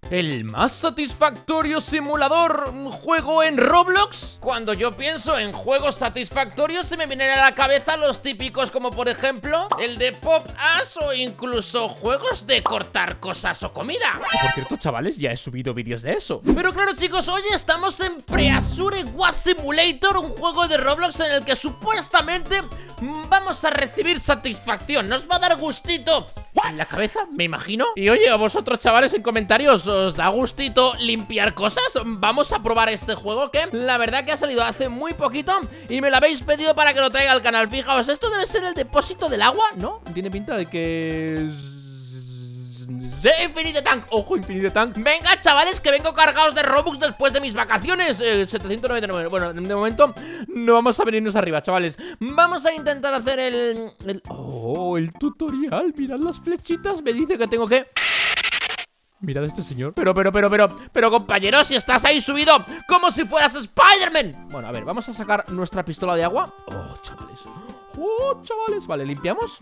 ¿El más satisfactorio simulador juego en Roblox? Cuando yo pienso en juegos satisfactorios se me vienen a la cabeza los típicos como por ejemplo el de Pop Ass o incluso juegos de cortar cosas o comida. Y por cierto, chavales, ya he subido vídeos de eso. Pero claro, chicos, hoy estamos en Preasure Was Simulator, un juego de Roblox en el que supuestamente vamos a recibir satisfacción. Nos va a dar gustito en la cabeza, me imagino. Y oye, a vosotros, chavales, en comentarios, ¿os da gustito limpiar cosas? Vamos a probar este juego que la verdad que ha salido hace muy poquito y me lo habéis pedido para que lo traiga al canal. Fijaos, esto debe ser el depósito del agua, ¿no? Tiene pinta de que... ¡Sí, Infinite Tank! ¡Ojo, Infinite Tank! Venga, chavales, que vengo cargados de Robux después de mis vacaciones. 799. Bueno, de momento no vamos a venirnos arriba, chavales. Vamos a intentar hacer ¡Oh, el tutorial! Mirad las flechitas. Me dice que tengo que... Mirad a este señor. Pero, compañero, si estás ahí subido como si fueras Spider-Man. Bueno, a ver, vamos a sacar nuestra pistola de agua. ¡Oh, chavales! ¡Oh, chavales! Vale, limpiamos.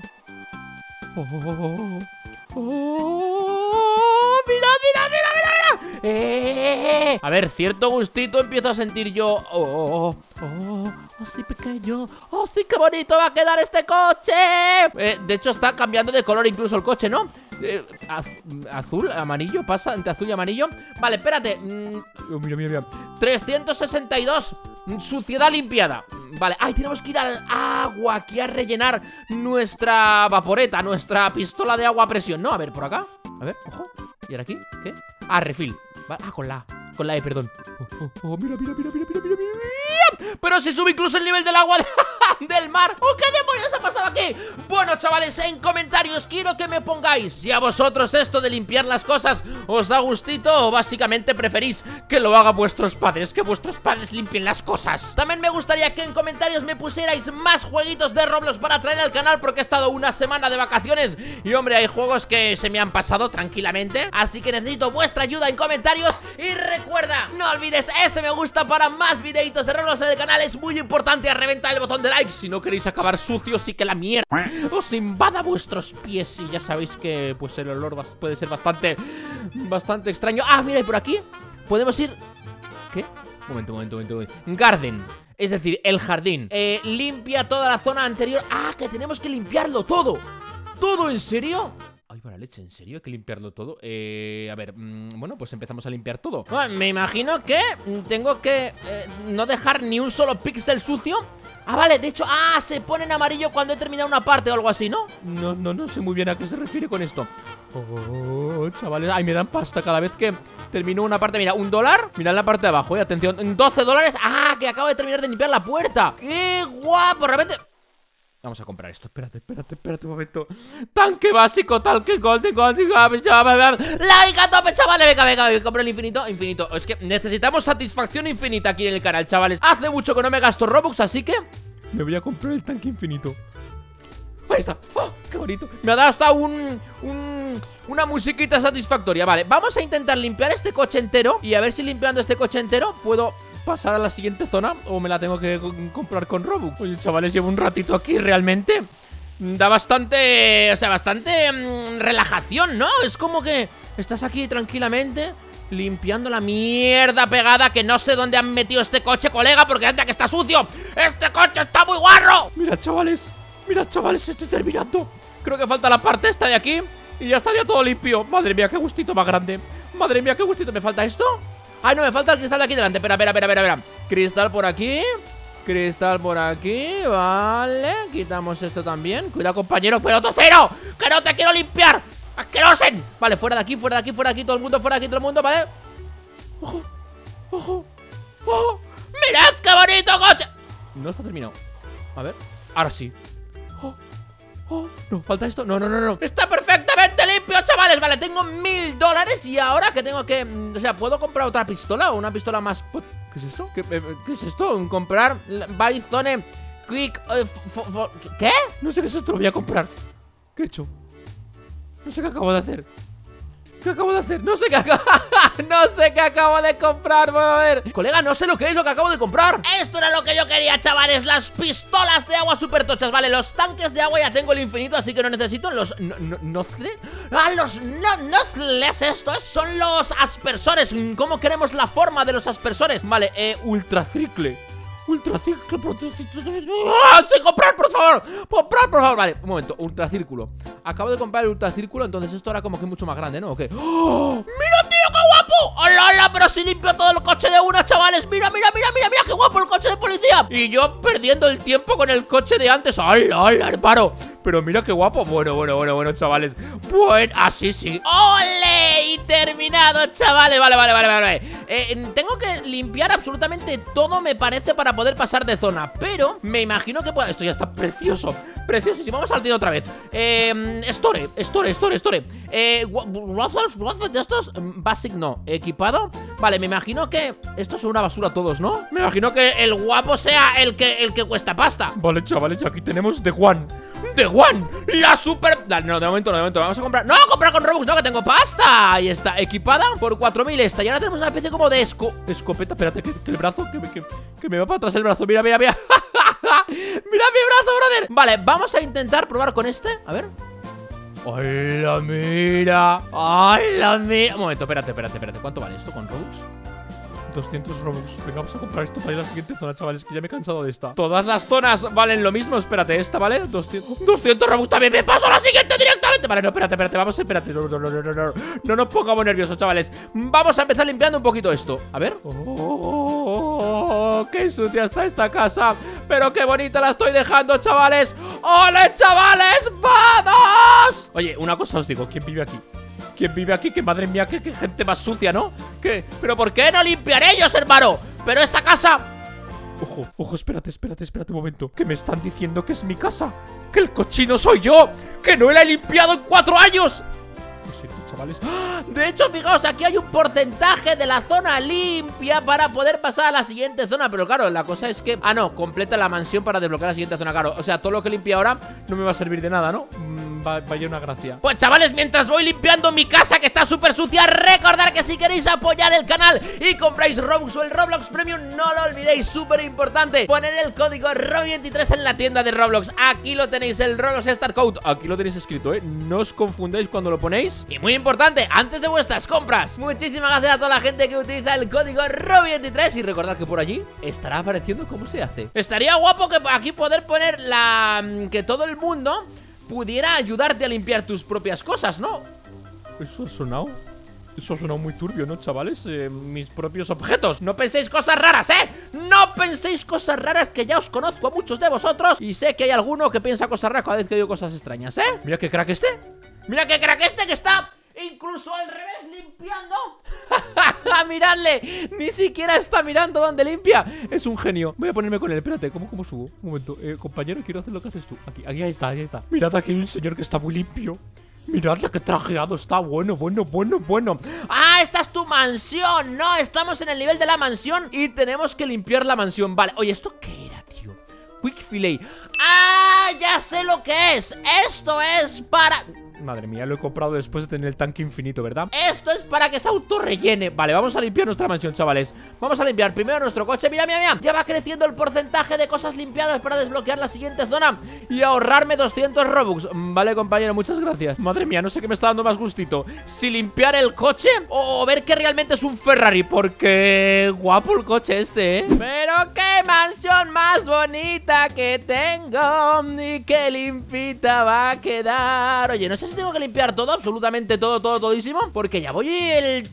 ¡Mira! A ver, cierto gustito empiezo a sentir yo. Sí, pequeño. Sí, qué bonito va a quedar este coche. De hecho está cambiando de color incluso el coche, ¿no? Azul, amarillo, pasa entre azul y amarillo. Vale, espérate. Mira. 362. Suciedad limpiada. Vale, tenemos que ir al agua aquí a rellenar nuestra vaporeta, nuestra pistola de agua a presión. No, a ver, por acá. A ver, ojo. ¿Y ahora aquí? ¿Qué? Refill. Vale, con la E, perdón. Mira. Pero si sube incluso el nivel del agua del mar. ¿Qué demonios ha pasado aquí? Bueno, chavales, en comentarios quiero que me pongáis si a vosotros esto de limpiar las cosas os da gustito o básicamente preferís que lo hagan vuestros padres, que vuestros padres limpien las cosas. También me gustaría que en comentarios me pusierais más jueguitos de Roblox para traer al canal, porque he estado una semana de vacaciones y hombre, hay juegos que se me han pasado tranquilamente, así que necesito vuestra ayuda en comentarios. Y recuerda, no olvides ese me gusta para más videitos de Roblox en el canal. Es muy importante a reventar el botón de like si no queréis acabar sucios y que la mierda os invada vuestros pies. Y ya sabéis que pues el olor puede ser bastante extraño. Mira, y por aquí podemos ir... ¿Qué? Momento. Garden, es decir, el jardín. Limpia toda la zona anterior. Que tenemos que limpiarlo todo. ¿Todo en serio? Ay, para leche, ¿en serio hay que limpiarlo todo? A ver, bueno, pues empezamos a limpiar todo. Me imagino que tengo que no dejar ni un solo píxel sucio. Vale, de hecho, se pone en amarillo cuando he terminado una parte o algo así, ¿no? No sé muy bien a qué se refiere con esto. Chavales, me dan pasta cada vez que termino una parte. Mira, $1. Mirad la parte de abajo, atención, $12. Que acabo de terminar de limpiar la puerta. ¡Qué guapo! Realmente... Vamos a comprar esto, espérate un momento. Tanque básico, tanque golden. Like a tope, chavales, venga, compro el infinito. Es que necesitamos satisfacción infinita aquí en el canal, chavales. Hace mucho que no me gasto Robux, así que me voy a comprar el tanque infinito. Ahí está, qué bonito. Me ha dado hasta una musiquita satisfactoria. Vale, vamos a intentar limpiar este coche entero y a ver si limpiando este coche entero puedo pasar a la siguiente zona o me la tengo que comprar con Robux. Oye, chavales, llevo un ratito aquí realmente. Da bastante... relajación, ¿no? Es como que estás aquí tranquilamente limpiando la mierda pegada, que no sé dónde han metido este coche, colega, porque anda que está sucio. ¡Este coche está muy guarro! Mira, chavales, estoy terminando. Creo que falta la parte esta de aquí y ya estaría todo limpio. Madre mía, qué gustito más grande. ¿Me falta esto? No, me falta el cristal de aquí delante. Espera. Cristal por aquí, vale. Quitamos esto también. Cuidado, compañero, pero tocero, que no te quiero limpiar. ¡Asquerosen! Vale, fuera de aquí, todo el mundo, ¿vale? ¡Ojo! ¡Mirad qué bonito coche! No está terminado. A ver, ahora sí. No, falta esto. No. Está perfectamente limpio, chavales. Vale, tengo $1000 y ahora que tengo que... O sea, ¿puedo comprar otra pistola o una pistola más? ¿Qué es esto? ¿Qué es esto? Comprar Byzone Quick... ¿Qué? No sé qué es esto, lo voy a comprar. ¿Qué he hecho? No sé qué acabo de hacer. ¿Qué acabo de hacer? No sé qué acabo... no sé qué acabo de comprar. Voy a ver. Colega, no sé lo que es lo que acabo de comprar. Esto era lo que yo quería, chavales. Las pistolas de agua super tochas. Vale, los tanques de agua ya tengo el infinito, así que no necesito los... ¿Nozles? Ah, los nozles estos son los aspersores. ¿Cómo queremos la forma de los aspersores? Vale, ultracicle. Ultracicle. ¡Ah! ¡Sí, comprar, por favor! ¡Comprar, por favor! Vale, un momento, ultracírculo. Acabo de comprar el ultracírculo, entonces esto era como que mucho más grande, ¿no? ¿O qué? ¡Oh! ¡Mira, tío, qué guapo! ¡Hola, hola! Pero si limpio todo el coche de una, chavales. ¡Mira, mira, mira, mira, mira! ¡Qué guapo el coche de policía! Y yo perdiendo el tiempo con el coche de antes. ¡Hola, hola, hermano! Pero mira qué guapo. Bueno, chavales. Bueno, así sí. ¡Ole! Y terminado, chavales. Vale. Tengo que limpiar absolutamente todo, me parece, para poder pasar de zona. Pero me imagino que esto ya está precioso. Preciosísimo. Vamos al tiro otra vez. Store. Waffles de estos. Basic no. Equipado. Vale, me imagino que estos son una basura todos, ¿no? Me imagino que el guapo sea el que cuesta pasta. Vale, chavales, aquí tenemos The One. The One, la super... No, de momento, vamos a comprar... ¡No, comprar con Robux! ¡No, que tengo pasta! Ahí está, equipada por 4000 esta. Y ahora tenemos una especie como de escopeta. Espérate, que el brazo, que me va para atrás el brazo. Mira Mira mi brazo, brother. Vale, vamos a intentar probar con este. A ver. ¡Hola, mira! ¡Hola, mira! Un momento, espérate. ¿Cuánto vale esto con Robux? 200 Robux. Venga, vamos a comprar esto para ir a la siguiente zona, chavales, que ya me he cansado de esta. Todas las zonas valen lo mismo. Espérate, esta, ¿vale? 200 Robux también. Me paso a la siguiente directamente. Vale, no, espérate. Vamos, espérate. No nos pongamos nerviosos, chavales. Vamos a empezar limpiando un poquito esto. A ver. ¡Oh! ¡Qué sucia está esta casa! Pero qué bonita la estoy dejando, chavales. ¡Ole, chavales! ¡Vamos! Oye, una cosa os digo. ¿Quién vive aquí? ¿Quién vive aquí? Que madre mía, qué gente más sucia, ¿no? ¿Qué? ¿Pero por qué no limpian ellos, hermano? Pero esta casa... Ojo, espérate un momento. Que me están diciendo que es mi casa. ¡Que el cochino soy yo! ¡Que no la he limpiado en 4 años! Lo siento, chavales. De hecho, fijaos, aquí hay un porcentaje de la zona limpia para poder pasar a la siguiente zona. Pero claro, la cosa es que... Ah, no, completa la mansión para desbloquear la siguiente zona. Claro, o sea, todo lo que limpie ahora no me va a servir de nada, ¿no? Vaya una gracia. Pues chavales, mientras voy limpiando mi casa que está súper sucia, recordad que si queréis apoyar el canal y compráis Robux o el Roblox Premium, no lo olvidéis, súper importante, poner el código ROB23 en la tienda de Roblox. Aquí lo tenéis, el Roblox Star Code. Aquí lo tenéis escrito, no os confundáis cuando lo ponéis. Y muy importante, antes de vuestras compras, muchísimas gracias a toda la gente que utiliza el código ROB23. Y recordad que por allí estará apareciendo cómo se hace. Estaría guapo que aquí poder poner que todo el mundo pudiera ayudarte a limpiar tus propias cosas, ¿no? Eso ha sonado muy turbio, ¿no, chavales? Mis propios objetos. No penséis cosas raras, ¿eh? No penséis cosas raras, que ya os conozco a muchos de vosotros y sé que hay alguno que piensa cosas raras cada vez que digo cosas extrañas, ¿eh? Mira qué crack este. Mira qué crack este, que está incluso al revés limpiando. Miradle, ni siquiera está mirando dónde limpia. Es un genio. Voy a ponerme con él, espérate, ¿cómo subo? Un momento, compañero, quiero hacer lo que haces tú. Ahí está. Mirad, aquí hay un señor que está muy limpio. Miradle qué trajeado está, bueno. Ah, esta es tu mansión, ¿no? Estamos en el nivel de la mansión y tenemos que limpiar la mansión. Vale, oye, ¿esto qué era, tío? Quick Fillet. Ah, ya sé lo que es. Esto es para... Madre mía, lo he comprado después de tener el tanque infinito, ¿verdad? Esto es para que se autorrellene. Vale, vamos a limpiar nuestra mansión, chavales. Vamos a limpiar primero nuestro coche. Mira. Ya va creciendo el porcentaje de cosas limpiadas para desbloquear la siguiente zona y ahorrarme 200 Robux. Vale, compañero, muchas gracias. Madre mía, no sé qué me está dando más gustito, si limpiar el coche o ver que realmente es un Ferrari, porque guapo el coche este, ¿eh? Pero qué mansión más bonita que tengo y qué limpita va a quedar. Oye, no sé si tengo que limpiar todo, absolutamente todísimo, porque ya voy el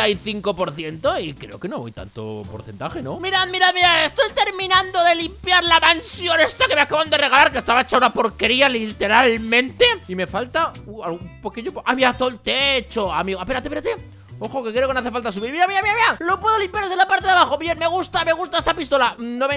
35% y creo que no voy tanto porcentaje, ¿no? Mirad, estoy terminando de limpiar la mansión esta que me acaban de regalar, que estaba hecha una porquería literalmente, y me falta un pequeño... Ah, mira, todo el techo, amigo. Espérate. Ojo, que creo que no hace falta subir. Mira. Lo puedo limpiar desde la parte de abajo. Bien, me gusta esta pistola.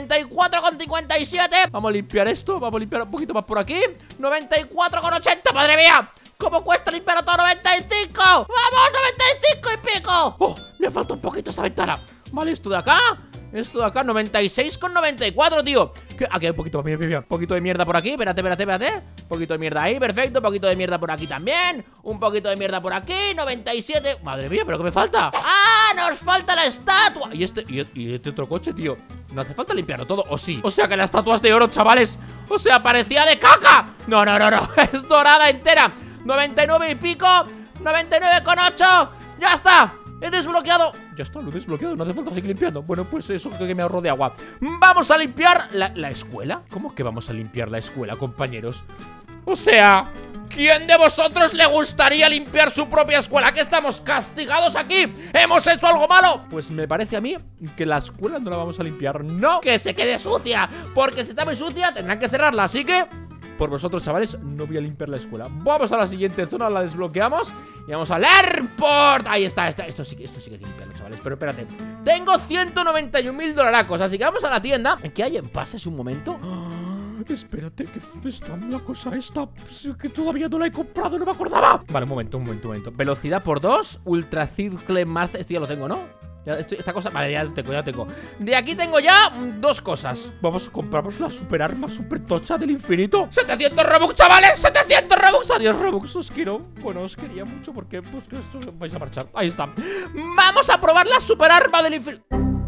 94,57. Vamos a limpiar esto. Vamos a limpiar un poquito más por aquí. 94,80. Madre mía, ¿cómo cuesta limpiar todo? 95. ¡Vamos, 95 y pico! ¡Oh! Me falta un poquito esta ventana. Vale, esto de acá. Esto de acá, 96,94, tío. Aquí hay un poquito, mira, un poquito de mierda por aquí. Espérate. Un poquito de mierda ahí, perfecto. Un poquito de mierda por aquí también. Un poquito de mierda por aquí, 97. Madre mía, ¿pero qué me falta? ¡Ah! ¡Nos falta la estatua! Y este otro coche, tío. No hace falta limpiarlo todo, ¿o sí? O sea que la estatua es de oro, chavales. O sea, parecía de caca. No. Es dorada entera. 99 y pico. 99,8. ¡Ya está! He desbloqueado. Ya está, lo he desbloqueado, no hace falta seguir limpiando. Bueno, pues eso que me ahorro de agua. Vamos a limpiar la escuela. ¿Cómo que vamos a limpiar la escuela, compañeros? O sea, ¿quién de vosotros le gustaría limpiar su propia escuela? ¿Que estamos castigados aquí? ¿Hemos hecho algo malo? Pues me parece a mí que la escuela no la vamos a limpiar. ¡No! ¡Que se quede sucia! Porque si está muy sucia tendrán que cerrarla, así que... por vosotros, chavales, no voy a limpiar la escuela. Vamos a la siguiente zona, la desbloqueamos y vamos al airport. Ahí está. Esto sí que hay que limpiarlo, chavales. Pero espérate, tengo 191.000 dolaracos, así que vamos a la tienda. ¿Qué hay en pases? Un momento. Espérate, que está la cosa esta que todavía no la he comprado, no me acordaba. Vale, un momento. Velocidad por 2, Ultra Circle Mars. Esto ya lo tengo, ¿no? Esta cosa, vale, ya tengo. De aquí tengo ya dos cosas. Vamos a comprarnos la super arma super tocha del infinito. 700 Robux, chavales, 700 Robux. Adiós, Robux, os quiero. Bueno, os quería mucho porque pues que esto vais a marchar. Ahí está. Vamos a probar la super arma del infinito.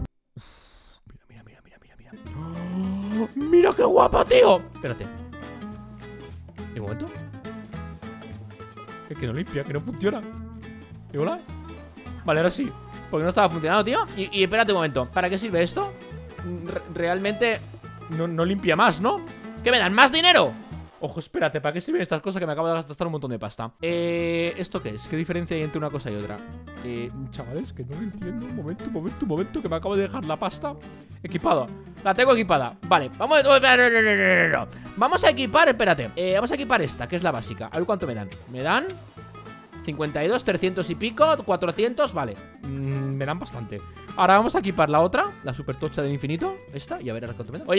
Mira. Oh, mira qué guapa, tío. Espérate. ¿Un momento? Es que no limpia, que no funciona. ¿Y hola? Vale, ahora sí. Porque no estaba funcionando, tío. Y espérate un momento, ¿para qué sirve esto? Realmente no limpia más, ¿no? ¿Qué me dan? ¿Más dinero? Ojo, espérate, ¿para qué sirven estas cosas que me acabo de gastar un montón de pasta? ¿Esto qué es? ¿Qué diferencia hay entre una cosa y otra? Chavales, que no lo entiendo. Un momento, que me acabo de dejar la pasta equipada. La tengo equipada. Vale, vamos. No. Vamos a equipar, espérate. Vamos a equipar esta, que es la básica. A ver cuánto me dan. Me dan 52, 300 y pico, 400, vale. Me dan bastante. Ahora vamos a equipar la otra, la super tocha del infinito. Esta, y a ver cuánto me da.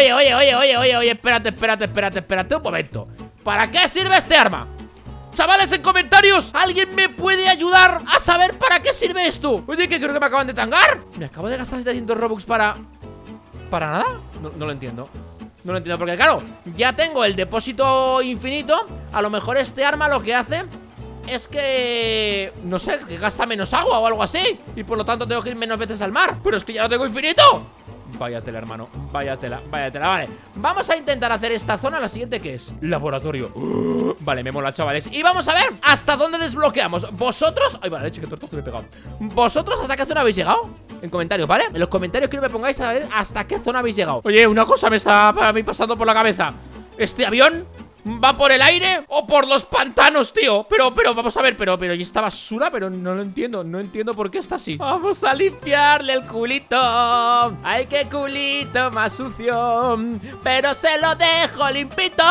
Oye, espérate un momento. ¿Para qué sirve este arma? Chavales, en comentarios, ¿alguien me puede ayudar a saber para qué sirve esto? Oye, que creo que me acaban de tangar. Me acabo de gastar 700 Robux ¿para nada? No lo entiendo. No lo entiendo, porque claro, ya tengo el depósito infinito. A lo mejor este arma lo que hace es que, no sé, que gasta menos agua o algo así, y por lo tanto tengo que ir menos veces al mar. Pero es que ya lo tengo infinito. Váyatela, hermano, váyatela, vale. Vamos a intentar hacer esta zona. La siguiente, ¿qué es? Laboratorio. Vale, me mola, chavales. Y vamos a ver hasta dónde desbloqueamos. Vosotros, ay, vale, leche, que torto estoy pegado. ¿Vosotros hasta qué zona habéis llegado? En comentarios, ¿vale? En los comentarios quiero que me pongáis a ver hasta qué zona habéis llegado. Oye, una cosa me está a mí pasando por la cabeza. ¿Este avión va por el aire o por los pantanos, tío? Pero, vamos a ver, pero ¿y esta basura? Pero no lo entiendo, no entiendo por qué está así. Vamos a limpiarle el culito. Ay, qué culito más sucio, pero se lo dejo limpito.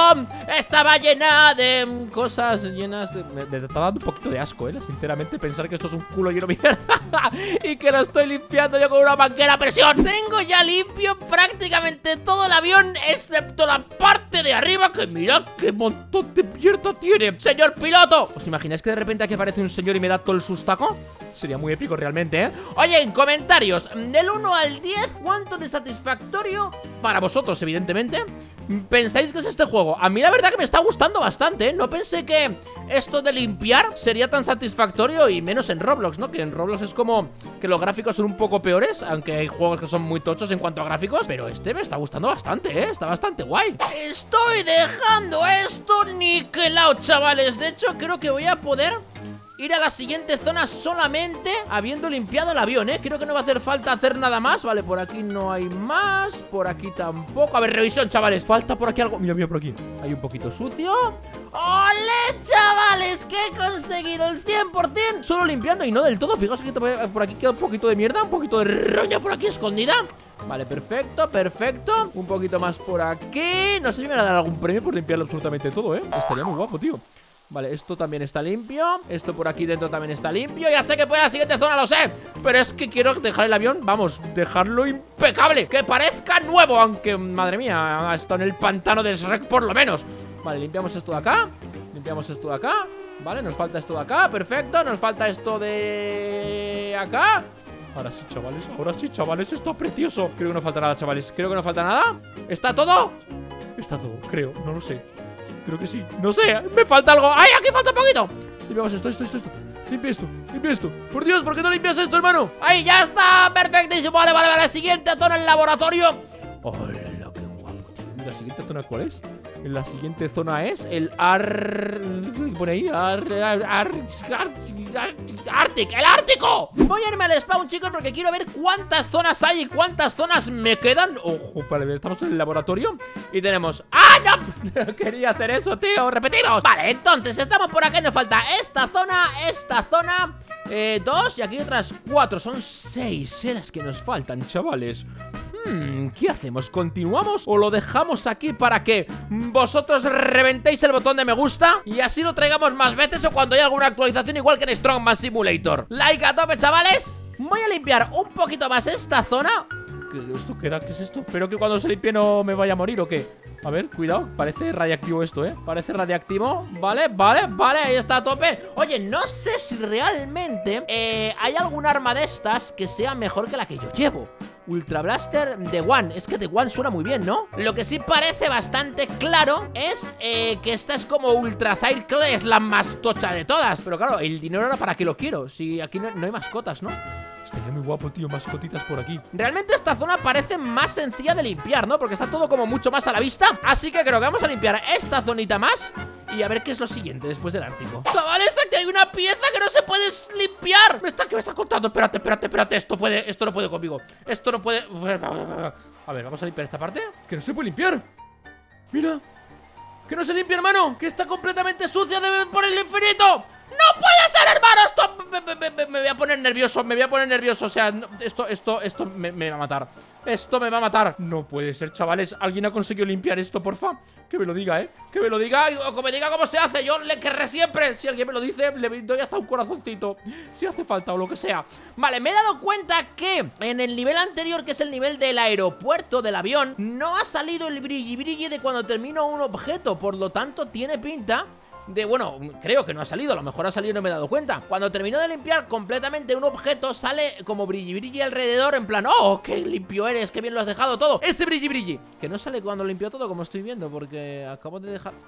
Estaba llena de cosas llenas de... Me está dando un poquito de asco, sinceramente, pensar que esto es un culo lleno de mierda y que lo estoy limpiando yo con una manguera a presión. Tengo ya limpio prácticamente todo el avión, excepto la parte de arriba, que mira qué montón de mierda tiene. Señor piloto, ¿os imagináis que de repente aquí aparece un señor y me da todo el sustaco? Sería muy épico realmente, ¿eh? Oye, en comentarios, del 1 al 10, ¿cuánto de satisfactorio para vosotros, evidentemente, pensáis que es este juego? A mí la verdad que me está gustando bastante, ¿eh? No pensé que esto de limpiar sería tan satisfactorio, y menos en Roblox, ¿no? Que en Roblox es como que los gráficos son un poco peores, aunque hay juegos que son muy tochos en cuanto a gráficos. Pero este me está gustando bastante, ¿eh? Está bastante guay. Estoy dejando esto niquelado, chavales. De hecho, creo que voy a poder ir a la siguiente zona solamente habiendo limpiado el avión, ¿eh? Creo que no va a hacer falta hacer nada más. Vale, por aquí no hay más. Por aquí tampoco. A ver, revisión, chavales. Falta por aquí algo. Mira por aquí. Hay un poquito sucio. ¡Ole, chavales! Que he conseguido el 100% solo limpiando y no del todo. Fijaos que por aquí queda un poquito de mierda, un poquito de roña por aquí escondida. Vale, perfecto. Un poquito más por aquí. No sé si me van a dar algún premio por limpiarlo absolutamente todo, ¿eh? Estaría muy guapo, tío. Vale, esto también está limpio. Esto por aquí dentro también está limpio. Ya sé que puede a la siguiente zona, lo sé. Pero es que quiero dejar el avión, vamos, dejarlo impecable, que parezca nuevo. Aunque, madre mía, ha estado en el pantano de Shrek por lo menos. Vale, limpiamos esto de acá. Vale, nos falta esto de acá, perfecto. Nos falta esto de acá. Ahora sí, chavales, esto es precioso. Creo que no falta nada, chavales. Creo que no falta nada. ¿Está todo? Está todo, creo, no lo sé. Creo que sí, no sé, me falta algo. ¡Ay, aquí falta un poquito! Limpiamos esto. Limpia esto. Por Dios, ¿por qué no limpias esto, hermano? ¡Ahí, ya está! Perfectísimo. Vale. Siguiente zona, el laboratorio. ¡Hola, qué guapo! ¿La siguiente zona cuál es? La siguiente zona es el ¿qué pone ahí? Arctic, el Ártico. Voy a irme al spawn, chicos, porque quiero ver cuántas zonas hay y cuántas zonas me quedan. Ojo, vale, estamos en el laboratorio y tenemos... ¡Ah, no! Quería hacer eso, tío, repetimos. Vale, entonces estamos por acá y nos falta esta zona, 2 y aquí otras 4. Son 6 las que nos faltan, chavales. ¿Qué hacemos? ¿Continuamos o lo dejamos aquí para que vosotros reventéis el botón de me gusta y así lo traigamos más veces o cuando haya alguna actualización igual que en Strongman Simulator? Like a tope, chavales. Voy a limpiar un poquito más esta zona. ¿Esto qué era? ¿Qué es esto? Espero que cuando se limpie no me vaya a morir o qué. A ver, cuidado, parece radiactivo esto, parece radiactivo. Vale, ahí está a tope. Oye, no sé si realmente hay algún arma de estas que sea mejor que la que yo llevo. Ultra Blaster de One. Es que de One suena muy bien, ¿no? Lo que sí parece bastante claro es que esta es como Ultra Cycle, es la más tocha de todas. Pero claro, el dinero ahora para qué lo quiero, si aquí no hay mascotas, ¿no? Estaría muy guapo, tío, mascotitas por aquí. Realmente esta zona parece más sencilla de limpiar, ¿no? Porque está todo como mucho más a la vista. Así que creo que vamos a limpiar esta zonita más y a ver qué es lo siguiente después del Ártico. Chavales, aquí hay una pieza que no se puede limpiar. ¿Qué me está contando? Espérate, esto no puede conmigo. Esto no puede... A ver, vamos a limpiar esta parte. Que no se puede limpiar. Mira, que no se limpia, hermano. Que está completamente sucia por el infinito. ¡No puede ser, hermano! Esto me voy a poner nervioso, O sea, esto me va a matar. Esto me va a matar. No puede ser, chavales. ¿Alguien ha conseguido limpiar esto, porfa? Que me lo diga, Que me lo diga. O que me diga cómo se hace. Yo le querré siempre. Si alguien me lo dice, le doy hasta un corazoncito. Si hace falta o lo que sea. Vale, me he dado cuenta que en el nivel anterior, que es el nivel del aeropuerto, del avión, no ha salido el brilli de cuando termino un objeto. Por lo tanto, tiene pinta de, bueno, creo que no ha salido, a lo mejor ha salido y no me he dado cuenta. Cuando termino de limpiar completamente un objeto, sale como brilli alrededor, en plan, ¡oh, qué limpio eres! ¡Qué bien lo has dejado todo! Ese brilli, que no sale cuando limpio todo, como estoy viendo, porque acabo de dejar...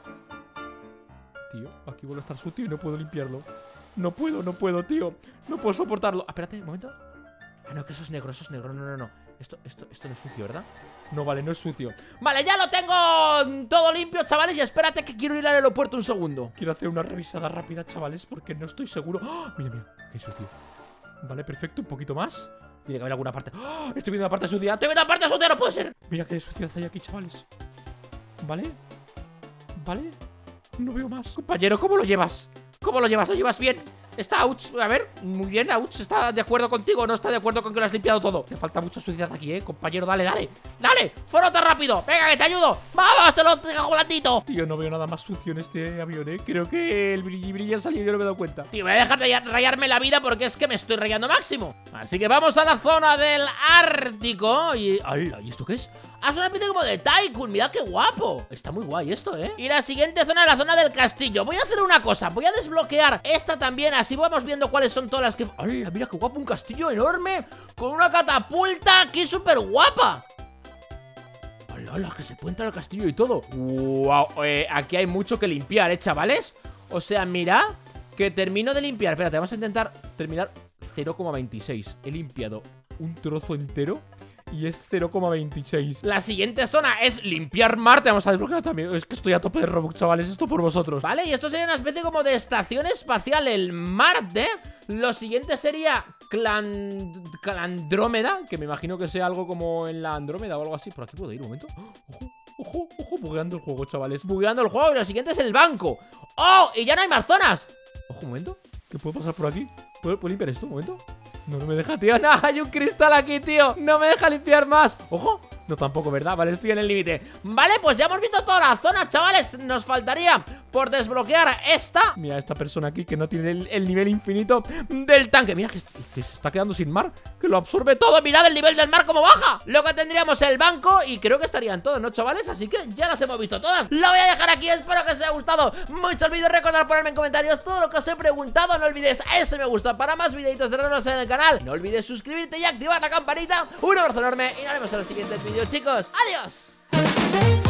Tío, aquí vuelve a estar sucio y no puedo limpiarlo. No puedo, tío. No puedo soportarlo. Espérate, un momento. Ah, no, que eso es negro, no. Esto no es sucio, ¿verdad? No, vale, no es sucio. Vale, ya lo tengo todo limpio, chavales. Y espérate que quiero ir al aeropuerto un segundo. Quiero hacer una revisada rápida, chavales, porque no estoy seguro. ¡Oh! Mira, qué sucio. Vale, perfecto, un poquito más. Tiene que haber alguna parte. ¡Oh! Estoy viendo la parte sucia. No puede ser. Mira qué suciedad hay aquí, chavales. Vale. No veo más. Compañero, ¿cómo lo llevas? ¿Lo llevas bien? Está Ouch, a ver, muy bien, Ouch, ¿está de acuerdo contigo o no está de acuerdo con que lo has limpiado todo? Te falta mucha suciedad aquí, compañero, dale, frota rápido, venga, que te ayudo. Vamos, te lo dejo blandito. Tío, no veo nada más sucio en este avión, creo que el brilli ha salido y yo no me he dado cuenta. Tío, voy a dejar de rayarme la vida porque es que me estoy rayando máximo. Así que vamos a la zona del Ártico y... ¡Hala! ¿Y esto qué es? Ah, es una especie como de Tycoon, mirad qué guapo. Está muy guay esto, Y la siguiente zona es la zona del castillo. Voy a hacer una cosa, voy a desbloquear esta también, así vamos viendo cuáles son todas las que... ¡Ay, mira qué guapo! Un castillo enorme con una catapulta aquí súper guapa. ¡Hala, que se puede entrar al castillo y todo! ¡Wow! Aquí hay mucho que limpiar, chavales. O sea, mira, que termino de limpiar. Espérate, vamos a intentar terminar 0,26. He limpiado un trozo entero y es 0,26. La siguiente zona es limpiar Marte. Vamos a desbloquear también. Es que estoy a tope de Robux, chavales. Esto por vosotros. Vale, y esto sería una especie como de estación espacial, el Marte. Lo siguiente sería Andrómeda, que me imagino que sea algo como en la Andrómeda o algo así. Por aquí puedo ir, un momento. Ojo, bugueando el juego, chavales. Bugueando el juego. Y lo siguiente es el banco. ¡Oh! Y ya no hay más zonas. Ojo, un momento. ¿Qué puedo pasar por aquí? ¿Puedo limpiar esto? Un momento. No me deja, tío. No, hay un cristal aquí, tío. No me deja limpiar más. Ojo. No, tampoco, ¿verdad? Vale, estoy en el límite. Vale, pues ya hemos visto toda la zona, chavales. Nos faltaría por desbloquear esta. Mira, esta persona aquí que no tiene el nivel infinito del tanque. Mira que se está quedando sin mar, que lo absorbe todo. Mirad el nivel del mar como baja. Luego tendríamos el banco y creo que estarían todos, ¿no, chavales? Así que ya las hemos visto todas. Lo voy a dejar aquí, espero que os haya gustado mucho el vídeo. Recordad ponerme en comentarios todo lo que os he preguntado. No olvidéis ese me gusta para más videitos de Renos en el canal. No olvides suscribirte y activar la campanita. Un abrazo enorme y nos vemos en los siguientes vídeos, chicos. ¡Adiós!